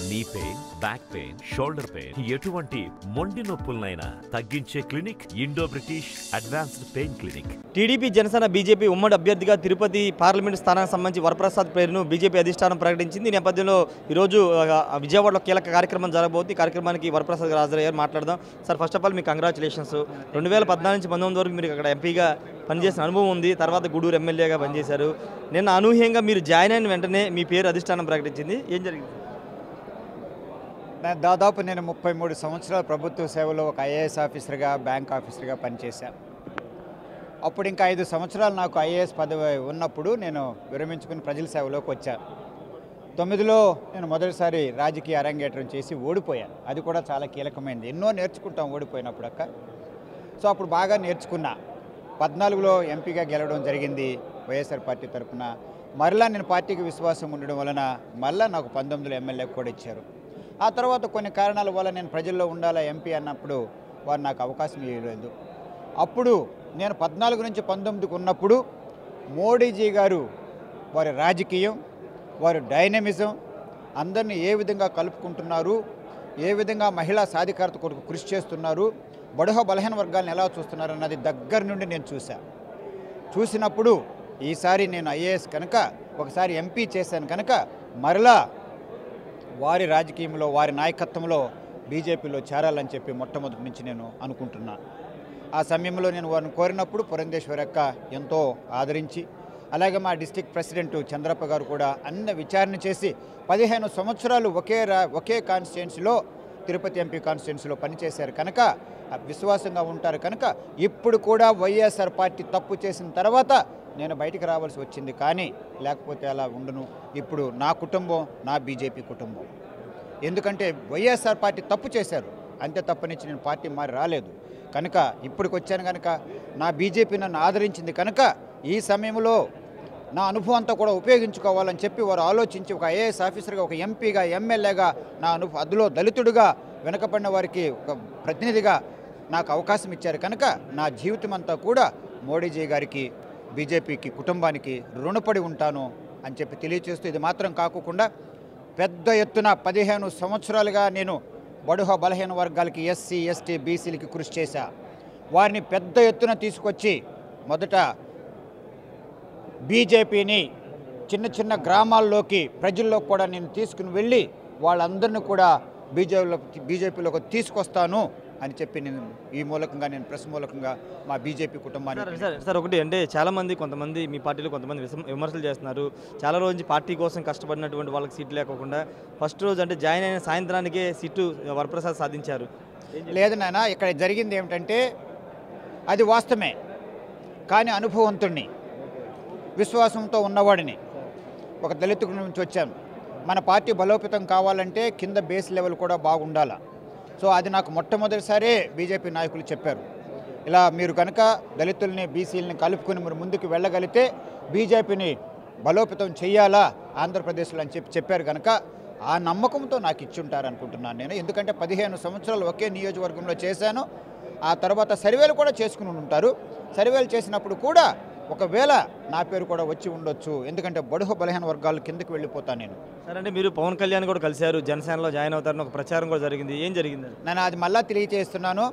నీ pain, back pain, shoulder pain, ఎటువంటి మొండి నొప్పులనైనా తగ్గించే clinic Indo British advanced pain clinic. TDP, Janasena, BJP ఉమ్మడి అభ్యర్థిగా తిరుపతి పార్లమెంటు స్థానానికి సంబంధించి వరప్రసాద్ పేరును బీజేపీ అధిష్టానం ప్రకటించింది. ఈ నేపథ్యంలో ఈరోజు విజయవాడలో కీలక కార్యక్రమం జరగబోతుంది. ఈ కార్యక్రమానికి వరప్రసాద్ గారు హాజరయ్యారు. మాట్లాడదాం. సార్, ఫస్ట్ ఆఫ్ ఆల్ మీకు కంగ్రాచులేషన్స్. 2014 నుంచి 19 వరకు మీరు అక్కడ ఎంపీగా పనిచేసిన అనుభవం ఉంది. తర్వాత గూడూరు ఎమ్మెల్యేగా పనిచేశారు. నిన్న అనూహ్యంగా మీరు జాయిన్ అయిన వెంటనే మీ పేరు అధిష్టానం ప్రకటించింది. ఏం జరిగింది? దాదాపు నేను 33 సంవత్సరాల ప్రభుత్వ సేవలో ఒక ఐఏఎస్ ఆఫీసర్గా, బ్యాంక్ ఆఫీసర్గా పనిచేశాను. అప్పుడు ఇంకా 5 సంవత్సరాలు నాకు ఐఏఎస్ పదవి ఉన్నప్పుడు నేను విరమించుకుని ప్రజల సేవలోకి వచ్చాను. 9లో నేను మొదటిసారి రాజకీయ అరంగేట్రం చేసి ఓడిపోయాను. అది కూడా చాలా కీలకమైనది. ఎన్నో నేర్చుకుంటాం ఓడిపోయినప్పుడు అక్క. సో అప్పుడు బాగా నేర్చుకున్నా. 14లో ఎంపీగా గెలవడం జరిగింది వైఎస్ఆర్ పార్టీ తరఫున. మరలా నేను పార్టీకి విశ్వాసం ఉండడం వలన మళ్ళీ నాకు 19లో ఎమ్మెల్యే కూడా ఇచ్చారు. ఆ తర్వాత కొన్ని కారణాల వల్ల నేను ప్రజల్లో ఉండాలా ఎంపీ అన్నప్పుడు వారు నాకు అవకాశం ఇవ్వలేదు. అప్పుడు నేను 14 నుంచి 19కు ఉన్నప్పుడు మోడీజీ గారు వారి రాజకీయం, వారి డైనమిజం, అందరినీ ఏ విధంగా కలుపుకుంటున్నారు, ఏ విధంగా మహిళా సాధికారత కొరకు కృషి చేస్తున్నారు, బడుహ బలహీన వర్గాలను ఎలా చూస్తున్నారు అన్నది దగ్గర నుండి నేను చూసినప్పుడు ఈసారి నేను ఐఏఎస్ కనుక ఒకసారి ఎంపీ చేశాను కనుక మరలా వారి రాజకీయంలో, వారి నాయకత్వంలో బీజేపీలో చేరాలని చెప్పి మొట్టమొదటి నుంచి నేను అనుకుంటున్నాను. ఆ సమయంలో నేను వారిని కోరినప్పుడు పురంధేశ్వరి అక్క ఎంతో ఆదరించి, అలాగే మా డిస్ట్రిక్ట్ ప్రెసిడెంట్ చంద్రప్ప గారు కూడా అన్ని విచారణ చేసి 15 సంవత్సరాలు ఒకే కాన్స్టిట్యున్సీలో, తిరుపతి ఎంపీ కాన్స్టిట్యున్సీలో పనిచేశారు కనుక విశ్వాసంగా ఉంటారు కనుక ఇప్పుడు కూడా వైఎస్ఆర్ పార్టీ తప్పు చేసిన తర్వాత నేను బయటికి రావాల్సి వచ్చింది. కానీ లేకపోతే అలా ఉండను. ఇప్పుడు నా కుటుంబం నా బీజేపీ కుటుంబం. ఎందుకంటే వైఎస్ఆర్ పార్టీ తప్పు చేశారు, అంతే తప్పనిచ్చి నేను పార్టీ మారి రాలేదు కనుక ఇప్పటికి వచ్చాను కనుక నా బీజేపీ నన్ను ఆదరించింది కనుక ఈ సమయంలో నా అనుభవం అంతా కూడా ఉపయోగించుకోవాలని చెప్పి వారు ఆలోచించి ఒక ఐఏఎస్ ఆఫీసర్గా, ఒక ఎంపీగా, ఎమ్మెల్యేగా, నా అందులో దళితుడిగా, వెనకబడిన వారికి ఒక ప్రతినిధిగా నాకు అవకాశం ఇచ్చారు కనుక నా జీవితం అంతా కూడా మోడీజీ గారికి, బీజేపీకి, కుటుంబానికి రుణపడి ఉంటాను అని చెప్పి తెలియచేస్తూ, ఇది మాత్రం కాకుండా పెద్ద ఎత్తున 15 సంవత్సరాలుగా నేను బడుహ బలహీన వర్గాలకి, ఎస్సీ, ఎస్టీ, బీసీలకి కృషి చేశా. వారిని పెద్ద ఎత్తున తీసుకొచ్చి మొదట బీజేపీని చిన్న చిన్న గ్రామాల్లోకి, ప్రజల్లో కూడా నేను తీసుకుని వెళ్ళి వాళ్ళందరినీ కూడా బీజేపీలోకి తీసుకొస్తాను అని చెప్పి నేను ఈ మూలకంగా, నేను ప్రెస్ మూలకంగా మా బీజేపీ కుటుంబాన్ని. సార్, ఒకటి అంటే కొంతమంది మీ పార్టీలో కొంతమంది విమర్శలు చేస్తున్నారు. చాలా రోజు నుంచి పార్టీ కోసం కష్టపడినటువంటి వాళ్ళకి సీట్లు లేకుండా ఫస్ట్ రోజు అంటే జాయిన్ అయిన సాయంత్రానికే సీటు వరప్రసాద్ సాధించారు. లేదు నాన్న, ఇక్కడ జరిగింది ఏమిటంటే అది వాస్తవమే. కానీ అనుభవవంతుడిని, విశ్వాసంతో ఉన్నవాడిని, ఒక దళితుడి నుంచి వచ్చాను. మన పార్టీ బలోపేతం కావాలంటే కింద బేస్ లెవెల్ కూడా బాగుండాలి. సో అది నాకు మొట్టమొదటిసారే బీజేపీ నాయకులు చెప్పారు. ఇలా మీరు కనుక దళితుల్ని, బీసీలని కలుపుకొని మీరు ముందుకు వెళ్ళగలిగితే బీజేపీని బలోపేతం చేయాలా ఆంధ్రప్రదేశ్లో అని చెప్పారు కనుక ఆ నమ్మకంతో నాకు ఇచ్చుంటారు అనుకుంటున్నాను నేను. ఎందుకంటే 15 సంవత్సరాలు ఒకే నియోజకవర్గంలో చేశాను. ఆ తర్వాత సర్వేలు కూడా చేసుకుని ఉంటారు. సర్వేలు చేసినప్పుడు కూడా ఒకవేళ నా పేరు కూడా వచ్చి ఉండొచ్చు. ఎందుకంటే బడుహ బలహీన వర్గాలు కిందకి వెళ్ళిపోతాను నేను. సరే, అంటే మీరు పవన్ కళ్యాణ్ కూడా కలిశారు, జనసేనలో జాయిన్ అవుతారని ఒక ప్రచారం కూడా జరిగింది. ఏం జరిగింది? నేను అది మళ్ళా తెలియజేస్తున్నాను.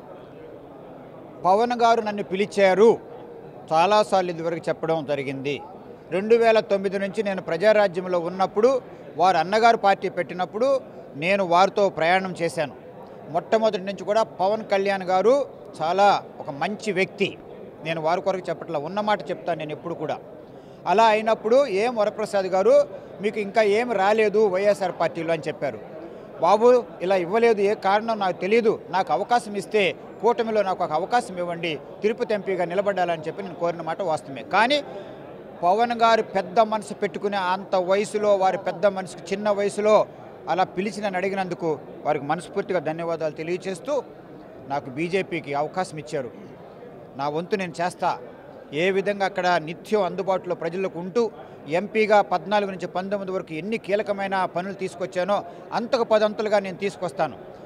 పవన్ గారు నన్ను పిలిచారు, చాలాసార్లు ఇదివరకు చెప్పడం జరిగింది. 2009 నుంచి నేను ప్రజారాజ్యంలో ఉన్నప్పుడు, వారు అన్నగారు పార్టీ పెట్టినప్పుడు నేను వారితో ప్రయాణం చేశాను. మొట్టమొదటి నుంచి కూడా పవన్ కళ్యాణ్ గారు చాలా ఒక మంచి వ్యక్తి. నేను వారి కొరకు చెప్పట్లా, ఉన్నమాట చెప్తాను నేను ఎప్పుడు కూడా. అలా అయినప్పుడు వరప్రసాద్ గారు మీకు ఇంకా ఏం రాలేదు వైఎస్ఆర్ పార్టీలో అని చెప్పారు. బాబు, ఇలా ఇవ్వలేదు, ఏ కారణం నాకు తెలియదు, నాకు అవకాశం ఇస్తే కూటమిలో నాకు ఒక అవకాశం ఇవ్వండి, తిరుపతి ఎంపీగా నిలబడాలని చెప్పి నేను కోరిన మాట వాస్తవమే. కానీ పవన్ గారు పెద్ద మనసు పెట్టుకునే అంత వయసులో, వారి పెద్ద మనసుకు చిన్న వయసులో అలా పిలిచి నన్ను అడిగినందుకు వారికి మనస్ఫూర్తిగా ధన్యవాదాలు తెలియజేస్తూ నాకు బీజేపీకి అవకాశం ఇచ్చారు. నా వంతు నేను చేస్తా. ఏ విధంగా అక్కడ నిత్యం అందుబాటులో ప్రజలకు ఉంటూ ఎంపీగా 14 నుంచి 19 వరకు ఎన్ని కీలకమైన పనులు తీసుకొచ్చానో అంతకు 10 అంతలుగా నేను తీసుకొస్తాను.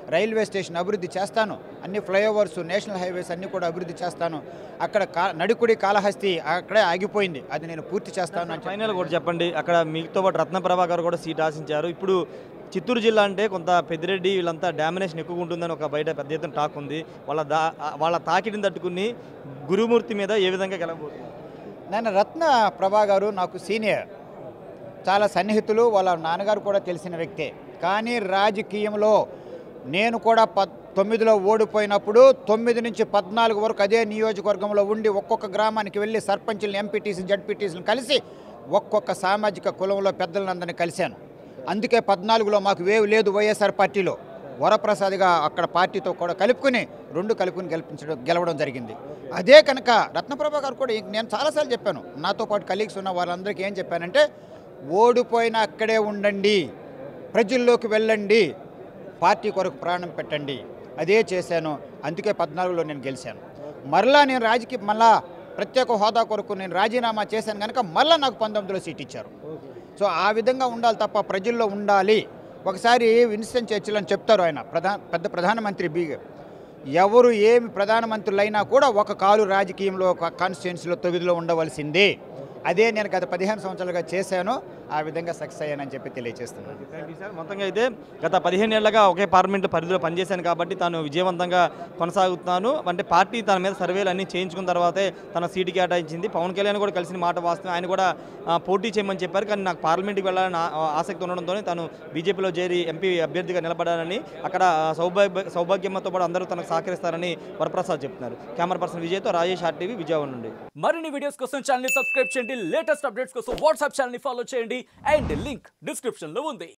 రైల్వే స్టేషన్ అభివృద్ధి చేస్తాను, అన్ని ఫ్లైఓవర్స్, నేషనల్ హైవేస్ అన్నీ కూడా అభివృద్ధి చేస్తాను. అక్కడ నడికుడి కాళహస్తి అక్కడే ఆగిపోయింది, అది నేను పూర్తి చేస్తాను అని ఫైనల్ కూడా చెప్పండి. అక్కడ మీతో పాటు రత్నప్రభాకర్ కూడా సీట్ ఆశించారు. ఇప్పుడు చిత్తూరు జిల్లా అంటే కొంత పెద్దిరెడ్డి వీళ్ళంతా డామినేషన్ ఎక్కువ ఉంటుందని ఒక బయట పెద్ద ఎత్తున టాక్ ఉంది. వాళ్ళ తాకిడిని తట్టుకుని గురుమూర్తి మీద ఏ విధంగా గెలవబోతుంది? నేను రత్న ప్రభా గారు నాకు సీనియర్, చాలా సన్నిహితులు, వాళ్ళ నాన్నగారు కూడా తెలిసిన వ్యక్తే. కానీ రాజకీయంలో నేను కూడా 9లో ఓడిపోయినప్పుడు 9 నుంచి 14 వరకు అదే నియోజకవర్గంలో ఉండి ఒక్కొక్క గ్రామానికి వెళ్ళి సర్పంచులను, ఎంపీటీసీ, జడ్పీటీసీలను కలిసి ఒక్కొక్క సామాజిక కులంలో పెద్దలందరినీ కలిశాను. అందుకే 14లో మాకు వేవ్ లేదు వైఎస్ఆర్ పార్టీలో. వరప్రసాద్గా అక్కడ పార్టీతో కూడా కలుపుకుని గెలవడం జరిగింది. అదే కనుక రత్నప్రభా గారు కూడా నేను చాలాసార్లు చెప్పాను, నాతో పాటు కలీగ్స్ ఉన్న వాళ్ళందరికీ ఏం చెప్పానంటే, ఓడిపోయినా అక్కడే ఉండండి, ప్రజల్లోకి వెళ్ళండి, పార్టీ కొరకు ప్రాణం పెట్టండి. అదే చేశాను. అందుకే 14లో నేను గెలిచాను. మరలా నేను మళ్ళా ప్రత్యేక హోదా కొరకు నేను రాజీనామా చేశాను కనుక మళ్ళీ నాకు 19లో సీట్ ఇచ్చారు. సో ఆ విధంగా ఉండాలి తప్ప ప్రజల్లో ఉండాలి. ఒకసారి విన్స్టన్ చర్చిల్ అని చెప్తారు, ఆయన పెద్ద ప్రధానమంత్రి ఎవరు ఏమి ప్రధానమంత్రులైనా కూడా ఒక కాలు రాజకీయంలో, ఒక కాన్స్టిట్యున్సీలో 9లో ఉండవలసిందే. అదే నేను గత 15 సంవత్సరాలుగా చేశాను. ఆ విధంగా సక్సెస్ అయ్యానని చెప్పి తెలియజేస్తున్నాను. Thank you sir. మొత్తంగా అయితే గత 15 ఏళ్లుగా ఒకే పార్లమెంటు పరిధిలో పనిచేశాను కాబట్టి తాను విజయవంతంగా కొనసాగుతున్నాను. అంటే పార్టీ తన మీద సర్వేలు అన్నీ చేయించుకున్న తర్వాతే తన సీటు కేటాయించింది. పవన్ కళ్యాణ్ కూడా కలిసిన మాట వాస్తవం. ఆయన కూడా పోటీ చేయమని చెప్పారు. కానీ నాకు పార్లమెంట్కి వెళ్ళాలని ఆసక్తి ఉండడంతో తాను బీజేపీలో చేరి ఎంపీ అభ్యర్థిగా నిలబడాలని, అక్కడ సౌభాగ్యంతో పాటు అందరూ తనకు సహకరిస్తారని వరప్రసాద్ చెప్తున్నారు. కెమెరా పర్సన్ విజయ్తో రాజేష్, RTV, విజయవాడ నుండి. మరిన్ని వీడియోస్ కోసం ఛానల్ ని సబ్స్క్రైబ్ చేయండి. లేటెస్ట్ అప్డేట్స్ కోసం వాట్సాప్ ఛానల్ ని ఫాలో చేయండి. అండ్ లింక్ డిస్క్రిప్షన్ లో ఉంది.